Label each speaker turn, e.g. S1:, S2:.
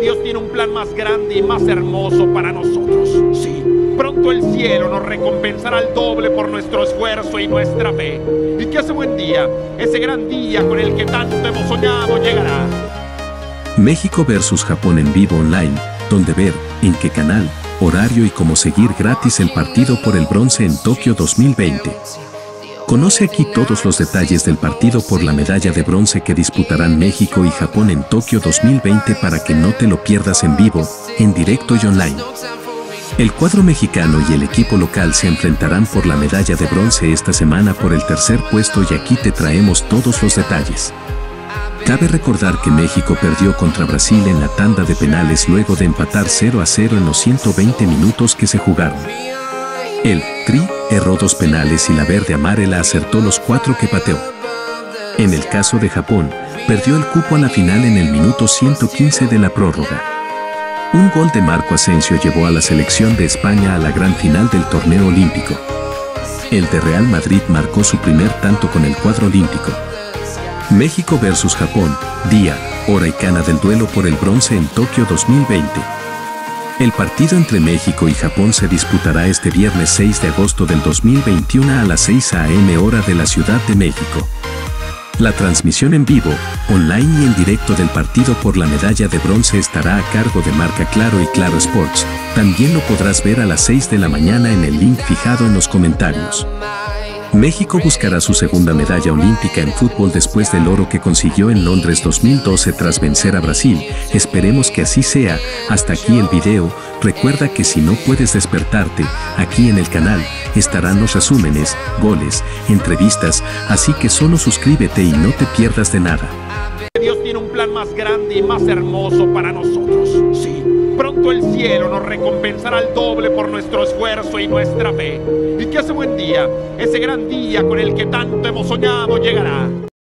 S1: Dios tiene un plan más grande y más hermoso para nosotros. Sí, pronto el cielo nos recompensará al doble por nuestro esfuerzo y nuestra fe. Y que ese buen día, ese gran día con el que tanto hemos soñado, llegará.
S2: México versus Japón en vivo online, donde ver, en qué canal, horario y cómo seguir gratis el partido por el bronce en Tokio 2020. Conoce aquí todos los detalles del partido por la medalla de bronce que disputarán México y Japón en Tokio 2020 para que no te lo pierdas en vivo, en directo y online. El cuadro mexicano y el equipo local se enfrentarán por la medalla de bronce esta semana por el tercer puesto y aquí te traemos todos los detalles. Cabe recordar que México perdió contra Brasil en la tanda de penales luego de empatar 0-0 en los 120 minutos que se jugaron. El Tri erró 2 penales y la verde amarela acertó los 4 que pateó. En el caso de Japón, perdió el cupo a la final en el minuto 115 de la prórroga. Un gol de Marco Asensio llevó a la selección de España a la gran final del torneo olímpico. El de Real Madrid marcó su primer tanto con el cuadro olímpico. México versus Japón, día, hora y cana del duelo por el bronce en Tokio 2020. El partido entre México y Japón se disputará este viernes 6 de agosto del 2021 a las 6 a.m. hora de la Ciudad de México. La transmisión en vivo, online y en directo del partido por la medalla de bronce estará a cargo de Marca Claro y Claro Sports. También lo podrás ver a las 6 de la mañana en el link fijado en los comentarios. México buscará su segunda medalla olímpica en fútbol después del oro que consiguió en Londres 2012 tras vencer a Brasil. Esperemos que así sea. Hasta aquí el video. Recuerda que si no puedes despertarte, aquí en el canal estarán los resúmenes, goles, entrevistas, así que solo suscríbete y no te pierdas de nada.
S1: Dios tiene un plan más grande y más hermoso para nosotros. Sí, pronto el cielo nos recompensará al doble por nuestro esfuerzo y nuestra fe. Y que ese buen día, ese gran día con el que tanto hemos soñado, llegará.